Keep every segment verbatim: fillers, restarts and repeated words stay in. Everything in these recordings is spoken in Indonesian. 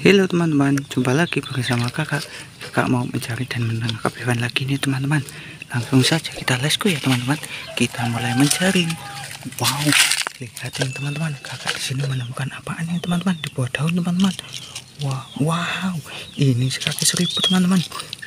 Halo teman-teman, jumpa lagi bersama kakak. Kakak mau mencari dan menangkap hewan lagi nih teman-teman. Langsung saja kita let's go ya teman-teman. Kita mulai mencari. Wow, lihatin teman-teman, kakak di sini menemukan apaan nih teman-teman, di bawah daun teman-teman. Wow, wow, ini kaki seribu teman-teman.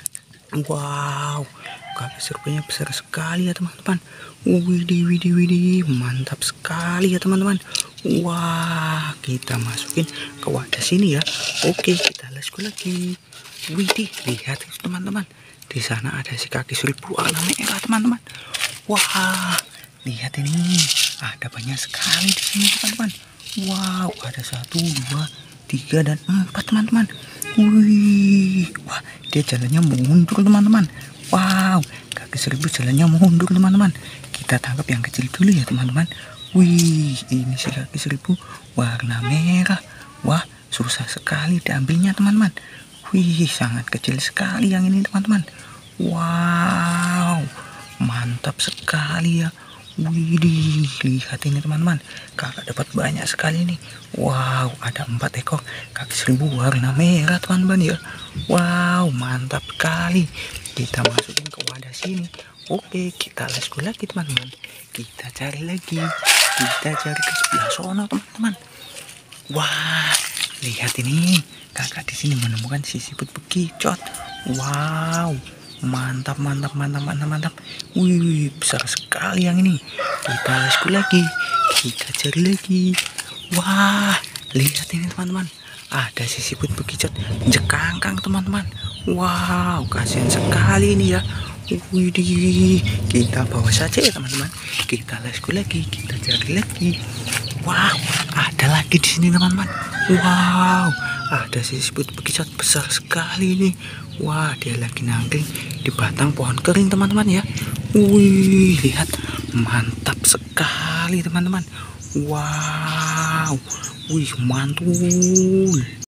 Wow, kaki seribunya besar sekali ya teman-teman. Widih, widih, widih, mantap sekali ya teman-teman. Wah, kita masukin ke wadah sini ya. Oke, kita let's go lagi. Widih, lihat teman-teman, di sana ada si kaki seribu warna merah teman-teman. Wah, lihat ini, ada banyak sekali di sini teman-teman. Wow, ada satu, dua, tiga dan empat teman-teman. Wih, wah, dia jalannya mundur teman-teman. Wow, kaki seribu jalannya mundur teman-teman. Kita tangkap yang kecil dulu ya teman-teman. Wih, ini si kaki seribu warna merah. Wah, susah sekali diambilnya teman-teman. Wih, sangat kecil sekali yang ini teman-teman. Wow, mantap sekali ya. Widih, lihat ini teman-teman, kakak dapat banyak sekali nih. Wow, ada empat ekor kaki seribu warna merah teman-teman ya. Wow, mantap sekali. Kita masukin ke wadah sini. Oke, kita let's go lagi teman-teman. Kita cari lagi. Kita cari ke sebelah sana teman-teman. Wah, lihat ini, kakak di sini menemukan si siput bekicot. Wow, mantap mantap mantap mantap mantap. Wih, besar sekali yang ini. Kita let's go lagi. Kita cari lagi. Wah, lihat ini teman-teman, ada si siput bekicot jekangkang teman-teman. Wow, kasihan sekali ini ya. Widih, kita bawa saja ya teman-teman. Kita let's go lagi. Kita cari lagi. Wow, ada lagi di sini teman-teman. Wow, ada si siput bekicot besar sekali ini. Wah, dia lagi nangkring di batang pohon kering teman-teman ya. Wih, lihat, mantap sekali teman-teman. Wow, wih, mantul.